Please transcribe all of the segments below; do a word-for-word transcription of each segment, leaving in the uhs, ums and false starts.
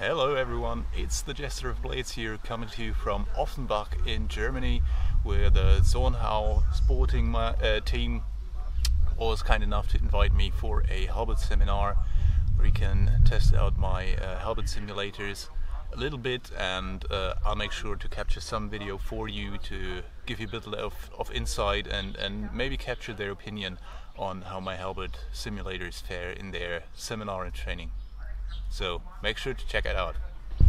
Hello everyone, it's the Jester of Blades here, coming to you from Offenbach in Germany, where the Zornhau sporting uh, team was kind enough to invite me for a halberd seminar where you can test out my uh, halberd simulators a little bit, and uh, I'll make sure to capture some video for you to give you a bit of, of insight and, and maybe capture their opinion on how my halberd simulators fare in their seminar and training. So make sure to check it out.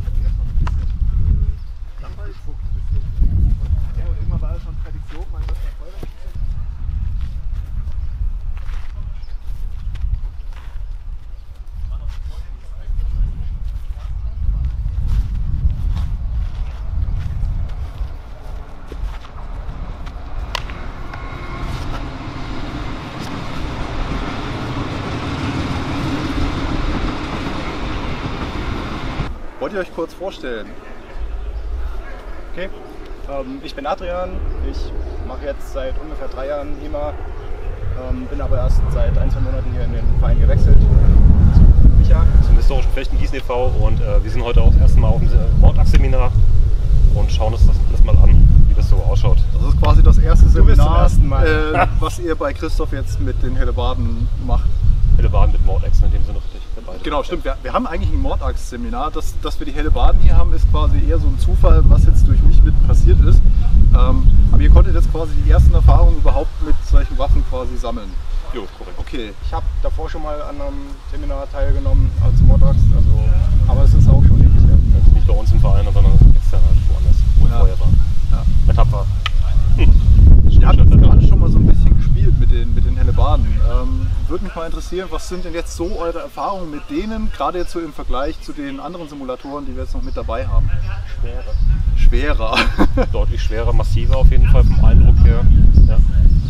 Wollt ihr euch kurz vorstellen? Okay, ähm, ich bin Adrian, ich mache jetzt seit ungefähr drei Jahren H E M A, ähm, bin aber erst seit ein, zwei Monaten hier in den Verein gewechselt. Zu Micha. Zum historischen Fechten Gießen e V, und äh, wir sind heute auch das erste Mal auf dem Mordachs-Seminar und schauen uns das alles mal an, wie das so ausschaut. Das ist quasi das erste Du bist zum Seminar, ersten Mal. äh, was ihr bei Christoph jetzt mit den Hellebarden macht. Hellebarden mit Mordachsen in dem Sinne richtig. Beide. Genau, stimmt. Wir, wir haben eigentlich ein Mordachs-Seminar. Dass, dass wir die Hellebarden hier haben, ist quasi eher so ein Zufall, was jetzt durch mich mit passiert ist. Ähm, aber ihr konntet jetzt quasi die ersten Erfahrungen überhaupt mit solchen Waffen quasi sammeln. Jo, korrekt. Okay. Ich habe davor schon mal an einem Seminar teilgenommen, also Mordachs, also, aber es ist auch schon ewig her. Also nicht bei uns im Verein, sondern extern halt woanders, wo Ja. ich vorher war. Ja. Bei Tapfer. Ihr habt jetzt gerade schon mal so ein bisschen gespielt mit den, mit den Hellebarden. Ähm, würde mich mal interessieren, was sind denn jetzt so eure Erfahrungen mit denen, gerade jetzt so im Vergleich zu den anderen Simulatoren, die wir jetzt noch mit dabei haben? Schwerer. Schwerer. Deutlich schwerer, massiver auf jeden Fall vom Eindruck her. Ja.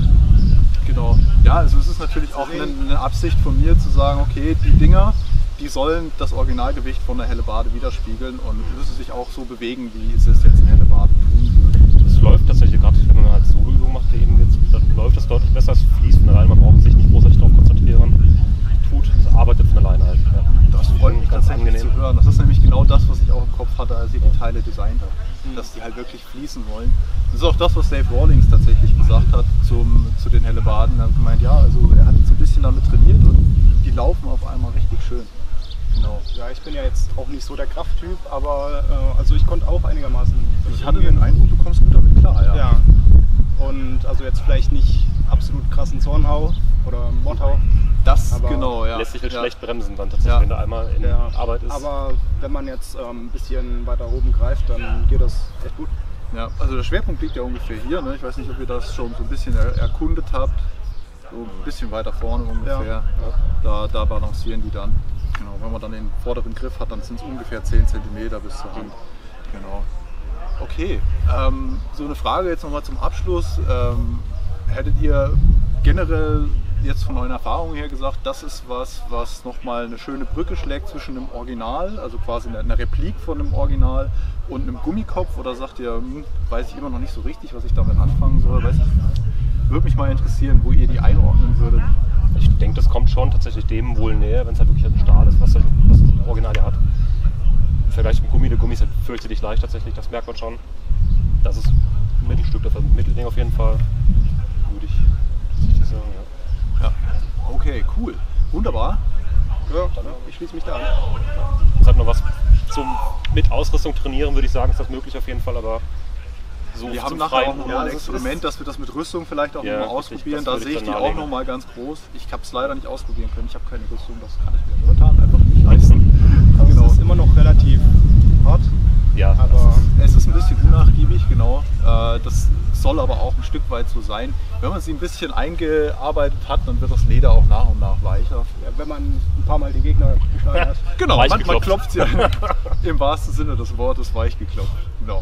Genau. Ja, also es ist natürlich auch eine, eine Absicht von mir zu sagen, okay, die Dinger, die sollen das Originalgewicht von der Hellebarde widerspiegeln und müssen sich auch so bewegen, wie es es jetzt in Hellebarde tun würde. Das läuft tatsächlich, gerade wenn man halt Solo-Übungen macht, wie eben jetzt, dann läuft das deutlich besser, es fließt von alleine, man braucht sich nicht großartig darauf konzentrieren. Tut, es arbeitet von alleine halt. Ja. Das freut mich ganz tatsächlich angenehm zu hören. Das ist nämlich genau das, was ich auch im Kopf hatte, als ich die Teile designt habe. Dass die halt wirklich fließen wollen. Das ist auch das, was Dave Rawlings tatsächlich gesagt hat zum, zu den Hellebarden. Er hat gemeint, ja, also er hat jetzt ein bisschen damit trainiert und die laufen auf einmal richtig schön. Genau. Ja, ich bin ja jetzt auch nicht so der Krafttyp, aber äh, also ich konnte auch einigermaßen. Ich hatte den Eindruck, du kommst gut damit klar, ja. Ja. Und also jetzt vielleicht nicht absolut krassen Zornhau oder Mordhau. Das Aber genau, ja. lässt sich halt ja. schlecht bremsen dann tatsächlich, Ja. wenn da einmal in Ja. Arbeit ist. Aber wenn man jetzt ähm, ein bisschen weiter oben greift, dann geht das echt gut. Ja, also der Schwerpunkt liegt ja ungefähr hier. Ne? Ich weiß nicht, ob ihr das schon so ein bisschen er erkundet habt. So ein bisschen weiter vorne ungefähr. Ja. Da, da balancieren die dann. Genau, wenn man dann den vorderen Griff hat, dann sind es ungefähr zehn Zentimeter bis zur Hand. Genau. Okay, ähm, so eine Frage jetzt nochmal zum Abschluss. Ähm, hättet ihr generell jetzt von euren Erfahrungen her gesagt, das ist was, was nochmal eine schöne Brücke schlägt zwischen einem Original, also quasi einer Replik von einem Original, und einem Gummikopf? Oder sagt ihr, hm, weiß ich immer noch nicht so richtig, was ich damit anfangen soll? Weiß ich, würde mich mal interessieren, wo ihr die einordnen würdet. Ich denke, das kommt schon tatsächlich dem wohl näher, wenn es halt wirklich ein Stahl ist, was das, was das Original ja hat. Im Vergleich mit Gummi, der Gummi ist halt fürchterlich leicht tatsächlich, das merkt man schon. Das ist ein Mittelstück, das ist ein Mittelding auf jeden Fall, würde ich tatsächlich sagen, ja. Ja. Okay, cool. Wunderbar. Ja, ich schließe mich da an. Es hat noch was zum mit Ausrüstung trainieren, würde ich sagen, ist das möglich auf jeden Fall, aber so Wir haben zum nachher Freien- auch noch mal Ja, ein also es Experiment, dass wir das mit Rüstung vielleicht auch Ja, noch mal richtig, ausprobieren. das Da würde sehe ich ich die dann auch nahelegen. noch mal ganz groß. Ich habe es leider nicht ausprobieren können. Ich habe keine Rüstung, das kann ich mir momentan einfach nicht leisten. Also Genau. es ist immer noch relativ hart, Ja, aber Es ist ein bisschen unnachgiebig, genau. Äh, Das soll aber auch ein Stück weit so sein. Wenn man sie ein bisschen eingearbeitet hat, dann wird das Leder auch nach und nach weicher. ja, wenn man ein paar Mal die Gegner geschlagen hat. Genau, Weich man, man geklopft. klopft sie im wahrsten Sinne des Wortes weich geklopft. Genau.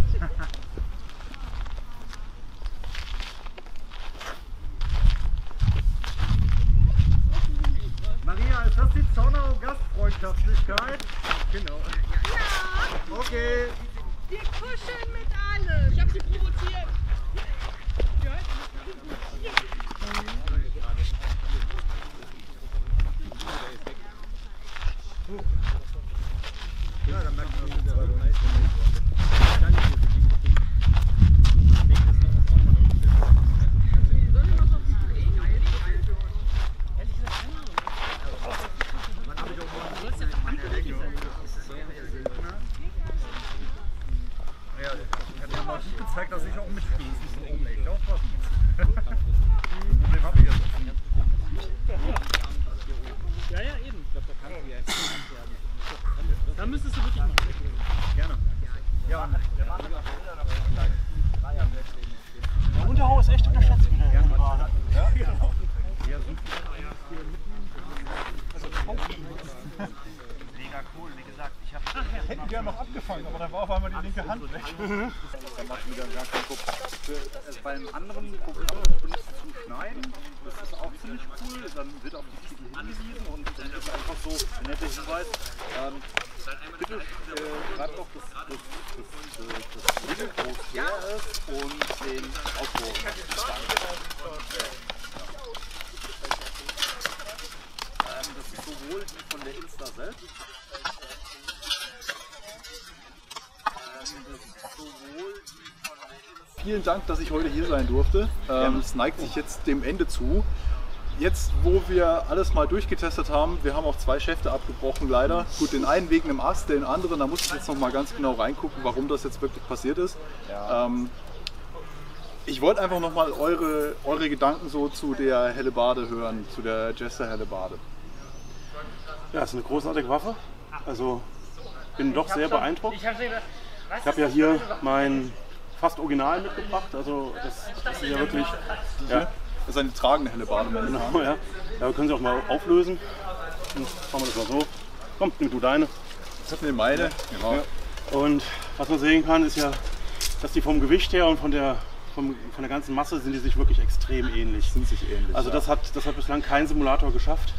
Maria, ist das die Zornhau Gastfreundschaftlichkeit? Genau. Ja, Okay. wir kuscheln mit allem. Ich hab sie provoziert. Ja, Ja, gern noch abgefangen, aber dann war auf einmal die linke Hand weg. Da macht mir dann gar keinen Kopf. Für, bei einem anderen Programm benutzt zum Schneiden, das ist auch ziemlich cool. Dann wird auf die Titel hingewiesen und dann ist einfach so ein netter Hinweis. Ähm, bitte äh, schreibt doch das, das, das, das, das Video, wo es her ist und den Autor. Ähm, das ist sowohl die von der Insta selbst. Vielen Dank, dass ich heute hier sein durfte. Ähm, es neigt sich jetzt dem Ende zu. Jetzt, wo wir alles mal durchgetestet haben, wir haben auch zwei Schäfte abgebrochen leider. Gut, den einen wegen einem Ast, den anderen, da muss ich jetzt noch mal ganz genau reingucken, warum das jetzt wirklich passiert ist. Ja. Ähm, ich wollte einfach noch mal eure, eure Gedanken so zu der Hellebarde hören, zu der Jester Hellebarde. Ja, es ist eine großartige Waffe. Also bin doch sehr beeindruckt. Ich habe ja hier mein fast Original mitgebracht. Also das, das ist ja wirklich. Ja. Das ist eine tragende Hellebarde. Genau, ja. Ja, wir können sie auch mal auflösen. Dann machen wir das mal so. Komm, nimm du deine. Das ist eine meine. Ja. Genau. Ja. Und was man sehen kann, ist ja, dass die vom Gewicht her und von der, vom, von der ganzen Masse sind die sich wirklich extrem ähnlich. Sind sich ähnlich. Also ja. das hat, das hat bislang kein Simulator geschafft.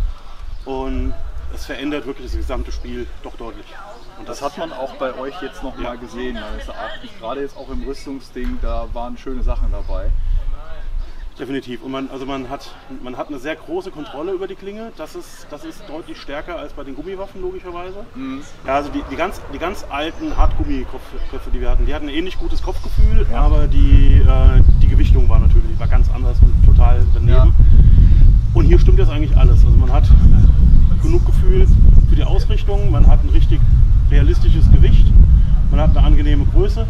Und es verändert wirklich das gesamte Spiel doch deutlich. Und das hat man auch bei euch jetzt noch mal gesehen. Also gerade jetzt auch im Rüstungsding, da waren schöne Sachen dabei. Definitiv. Und man, also man, hat, man hat eine sehr große Kontrolle über die Klinge. Das ist, das ist deutlich stärker als bei den Gummiwaffen, logischerweise. Mhm. Ja, also die, die, ganz, die ganz alten Hartgummiköpfe, die wir hatten, die hatten ein ähnlich gutes Kopfgefühl, ja. aber die, äh, die Gewichtung war natürlich war ganz anders und total daneben. Ja. Und hier stimmt jetzt eigentlich alles. Also man hat genug Gefühl für die Ausrichtung, man hat ein richtig realistisches Gewicht, man hat eine angenehme Größe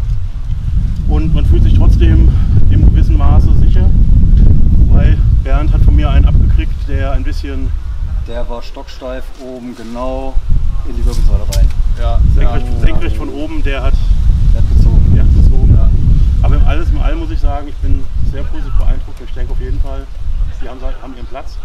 und man fühlt sich trotzdem im gewissen Maße sicher, weil Bernd hat von mir einen abgekriegt, der ein bisschen... Der war stocksteif oben genau in die Wirbelsäule rein. Ja, senkrecht, ja. senkrecht von oben, der hat, der hat gezogen. Der hat gezogen ja. Aber im alles in allem muss ich sagen, ich bin sehr positiv beeindruckt. Ich denke auf jeden Fall, die haben, haben ihren Platz.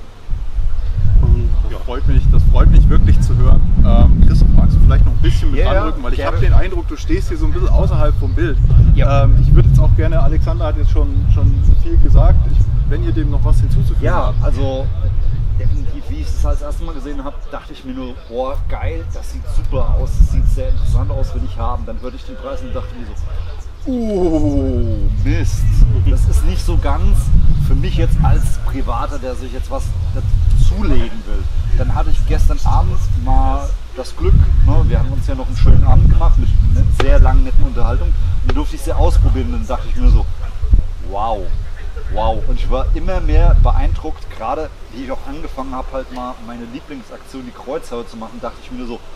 Und das, ja. freut mich, das freut mich wirklich zu hören. Ähm, Chris, magst du vielleicht noch ein bisschen mit yeah, ranrücken, weil ich yeah. habe den Eindruck, du stehst hier so ein bisschen außerhalb vom Bild. Ja. Ähm, ich würde jetzt auch gerne, Alexander hat jetzt schon, schon viel gesagt, ich, wenn ihr dem noch was hinzuzufügen ja, habt. Ja, also definitiv, wie ich es das Erste Mal gesehen habe, dachte ich mir nur, boah geil, das sieht super aus, das sieht sehr interessant aus, will ich haben. Dann hörte ich den Preis und dachte mir so, oh Mist, das ist nicht so ganz für mich jetzt als Privater, der sich jetzt was zulegen will. Dann hatte ich gestern Abend mal das Glück, ne, wir haben uns ja noch einen schönen Abend gemacht mit einer sehr langen, netten Unterhaltung und dann durfte ich sie ausprobieren und dann dachte ich mir so, wow, wow. Und ich war immer mehr beeindruckt, gerade wie ich auch angefangen habe, halt mal meine Lieblingsaktion, die Kreuzhaue zu machen, dachte ich mir so,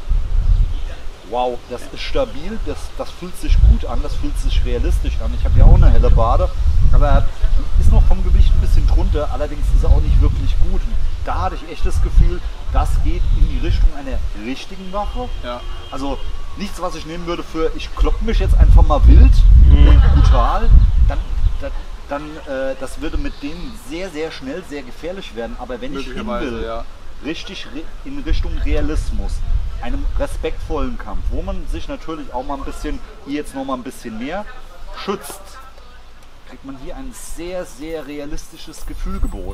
wow, das ist stabil, das, das fühlt sich gut an, das fühlt sich realistisch an. Ich habe ja auch eine Hellebarde, aber er ist noch vom Gewicht ein bisschen drunter, allerdings ist er auch nicht wirklich gut. Und da hatte ich echt das Gefühl, das geht in die Richtung einer richtigen Waffe. Ja. Also nichts, was ich nehmen würde für, ich klopp mich jetzt einfach mal wild mhm. und brutal, dann, dann, dann äh, das würde mit denen sehr, sehr schnell sehr gefährlich werden. Aber wenn ich hin will, ja. richtig in Richtung Realismus, einem respektvollen Kampf, wo man sich natürlich auch mal ein bisschen, hier jetzt noch mal ein bisschen mehr schützt, kriegt man hier ein sehr, sehr realistisches Gefühl geboten.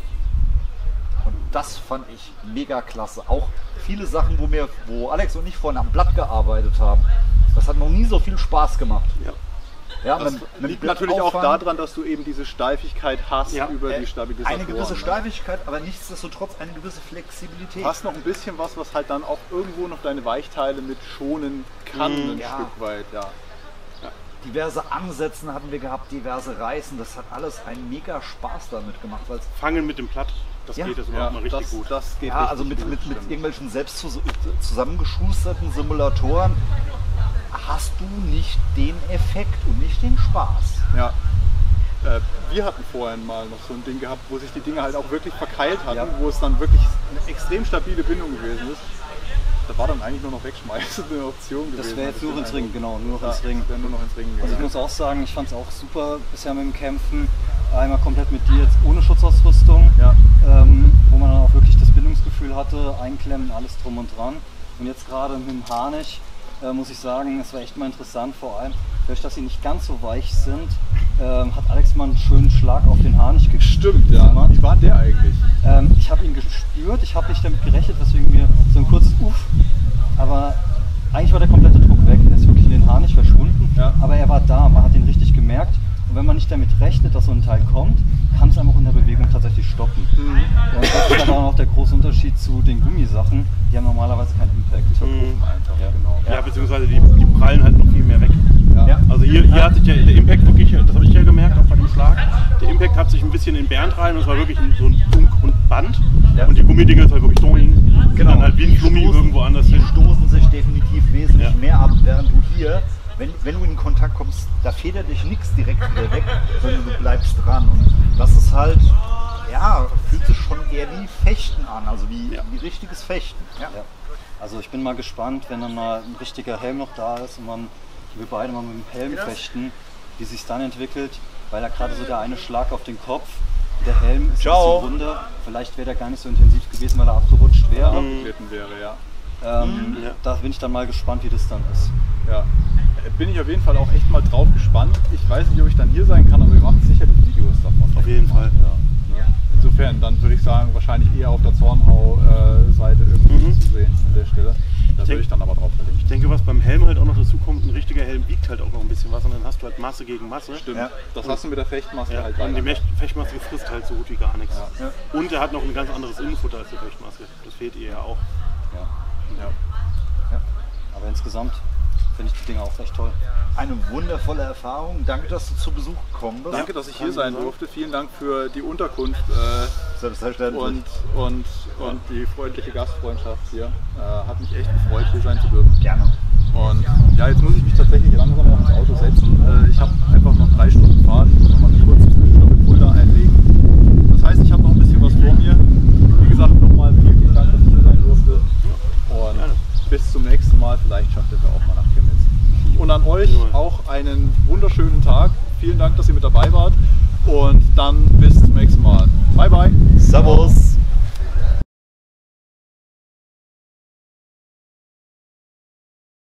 Und das fand ich mega klasse. Auch viele Sachen, wo, mir, wo Alex und ich vorhin am Blatt gearbeitet haben, das hat noch nie so viel Spaß gemacht. Ja. Ja, das mit, liegt mit natürlich auch daran, dass du eben diese Steifigkeit hast ja, über äh, die Stabilisatoren. Eine gewisse Steifigkeit, aber nichtsdestotrotz eine gewisse Flexibilität. Du hast noch ein bisschen was, was halt dann auch irgendwo noch deine Weichteile mit schonen kann, mm, ein ja. Stück weit. Ja. Ja. Diverse Ansätzen hatten wir gehabt, diverse Reißen. Das hat alles einen mega Spaß damit gemacht. Fangen mit dem Platt, das ja. geht jetzt überhaupt ja, mal richtig das, gut. Das geht ja, also mit, gut, mit, mit irgendwelchen selbst zusammengeschusterten Simulatoren hast du nicht den Effekt und nicht den Spaß. Ja. Äh, wir hatten vorhin mal noch so ein Ding gehabt, wo sich die Dinge halt auch wirklich verkeilt hatten, ja. wo es dann wirklich eine extrem stabile Bindung gewesen ist. Da war dann eigentlich nur noch wegschmeißen eine Option gewesen. Das wäre jetzt nur ins Ringen, genau, nur noch ja, ins Ringen. nur noch ins Ringen also ich muss auch sagen, ich fand es auch super bisher mit dem Kämpfen. Einmal komplett mit dir jetzt ohne Schutzausrüstung, ja. ähm, wo man dann auch wirklich das Bindungsgefühl hatte, einklemmen, alles drum und dran. Und jetzt gerade mit dem Harnisch äh, muss ich sagen, es war echt mal interessant, vor allem dadurch, dass sie nicht ganz so weich sind, ähm, hat Alex mal einen schönen Schlag auf den Harnisch gegeben. Stimmt, ja. Wie war der eigentlich? Ähm, ich habe ihn gespürt, ich habe nicht damit gerechnet, weswegen mir so ein kurzes Uff, aber eigentlich war der komplette Druck weg, der ist wirklich in den Harnisch verschwunden, ja. aber er war da, man hat ihn richtig gemerkt. Und wenn man nicht damit rechnet, dass so ein Teil kommt, kann es einfach in der Bewegung tatsächlich stoppen. Mhm. Und das ist dann auch noch der große Unterschied zu den Gummisachen, die haben normalerweise keinen Impact. Die verpuffen einfach, ja. Genau. Ja, beziehungsweise die, die prallen halt noch viel mehr weg. Ja. Also hier, hier hat sich der, der Impact wirklich, das habe ich ja gemerkt, auch bei dem Schlag, der Impact hat sich ein bisschen in Bernd rein und es war wirklich so ein Dunk und Band. Ja. Und die Gummidinger ist halt wirklich doing. Genau. Dann halt wie ein Flummi irgendwo anders Die hin. stoßen sich definitiv wesentlich Ja. mehr ab, während du hier, wenn, wenn du in Kontakt kommst, da federt dich nichts direkt wieder weg, sondern du bleibst dran. Und das ist halt, ja, fühlt sich schon eher wie Fechten an, also wie, Ja. wie richtiges Fechten. Ja. Ja. Also ich bin mal gespannt, wenn dann mal ein richtiger Helm noch da ist und man, wir beide mal mit dem Helm fechten, wie sich dann entwickelt, weil da gerade so der eine Schlag auf den Kopf, der Helm ist Ciao. ein bisschen runder, vielleicht wäre der gar nicht so intensiv gewesen, weil er abgerutscht wäre. Abgeglitten wäre, ja. Ähm, Ja. Da bin ich dann mal gespannt, wie das dann ist. Ja. Bin ich auf jeden Fall auch echt mal drauf gespannt. Ich weiß nicht, ob ich dann hier sein kann, aber wir machen sicherlich Videos davon. Auf jeden Fall. Ja. Insofern, dann würde ich sagen, wahrscheinlich eher auf der Zornhau-Seite irgendwie Mhm. zu sehen an der Stelle. Da denk- würde ich dann aber drauf verlinken. Ich denke, was beim Helm halt auch noch dazu kommt, ein richtiger Helm wiegt halt auch noch ein bisschen was und dann hast du halt Masse gegen Masse. Stimmt. Ja. Das hast du mit der Fechtmaske Ja, halt und die leider. Mech- Fechtmaske frisst halt so gut wie gar nichts. Ja. Und er hat noch ein ganz anderes Innenfutter als die Fechtmaske. Das fehlt ihr ja auch. Ja. Ja. Ja. Aber insgesamt finde ich die Dinge auch echt toll. Eine wundervolle Erfahrung. Danke, dass du zu Besuch gekommen bist. Danke, dass ich hier Kann sein sein. durfte. Vielen Dank für die Unterkunft äh, Selbstverständlich. und, und, und die freundliche Gastfreundschaft hier. Äh, hat mich echt gefreut, hier sein zu dürfen. Gerne. Und ja, jetzt muss ich mich tatsächlich langsam auch ins Auto setzen. Äh, ich habe einfach noch drei Stunden Fahrt. Ich muss noch mal eine kurze Zwischenstopp in Fulda einlegen. Das heißt, ich habe noch ein bisschen was vor mir. Wie gesagt, nochmal vielen, vielen Dank, dass ich hier sein durfte. Und Gerne. bis zum nächsten Mal. Vielleicht schafft ihr es auch mal nach Chemnitz. Und an euch auch einen wunderschönen Tag. Vielen Dank, dass ihr mit dabei wart. Und dann bis zum nächsten Mal. Bye, bye. Servus.